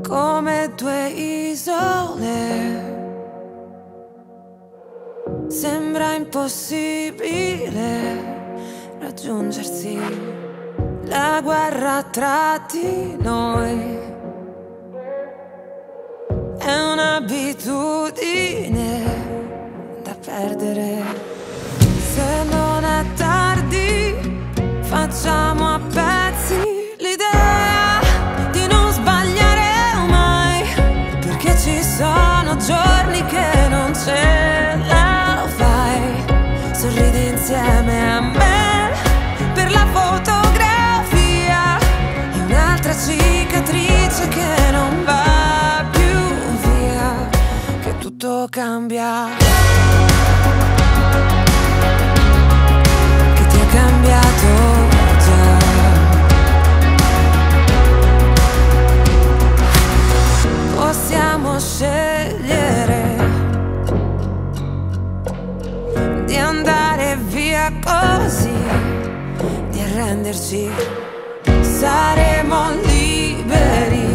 come due isole. Sembra impossibile raggiungersi, la guerra tra di noi è un'abitudine da perdere. Se non è tardi, facciamo a pezzi l'idea di non sbagliare mai, perché ci sono giorni che non ce la fai. Sorridi insieme a me per la fotografia, è un'altra cicatrice che non va più via, che tutto cambia, che ti ha cambiato già. Possiamo scegliere di andare via così, di arrenderci, saremo liberi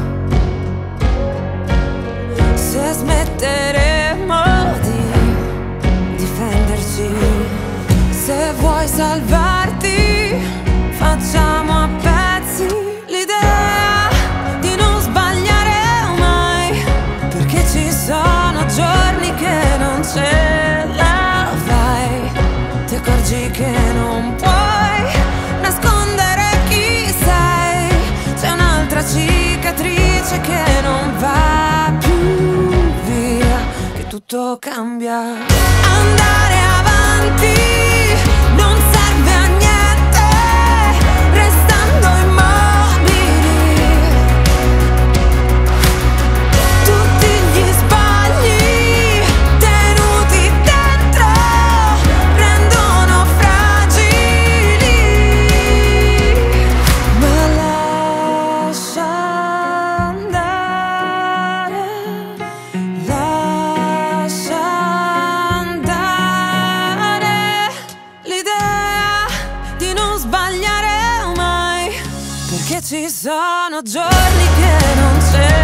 se smetteremo di difenderci. Se vuoi salvarti, facciamo a pezzi l'idea di non sbagliare mai, perché ci sono giorni che non ce la fai. Ti accorgi che non puoi nascondere chi sei, c'è un'altra cicatrice che non va più via, che tutto cambia. Andare avanti non serve a niente, restando immobili. Tutti gli sbagli tenuti dentro rendono fragili, ma lascia andare, lascia andare l'idea di non sbagliare mai, perché ci sono giorni che non c'è